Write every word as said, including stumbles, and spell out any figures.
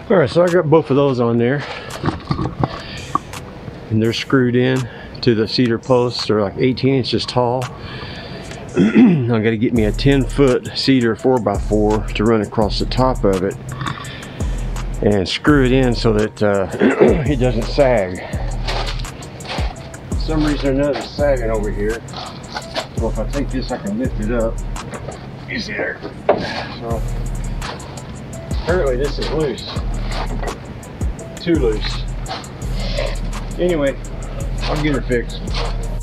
All right, so I got both of those on there, and they're screwed in to the cedar posts. They're like eighteen inches tall. I'm gonna get me a ten foot cedar four by four to run across the top of it and screw it in so that uh, it doesn't sag. For some reason or another, it's sagging over here. So if I take this, I can lift it up. You see there? So apparently this is loose. Too loose. Anyway, I'll get her fixed.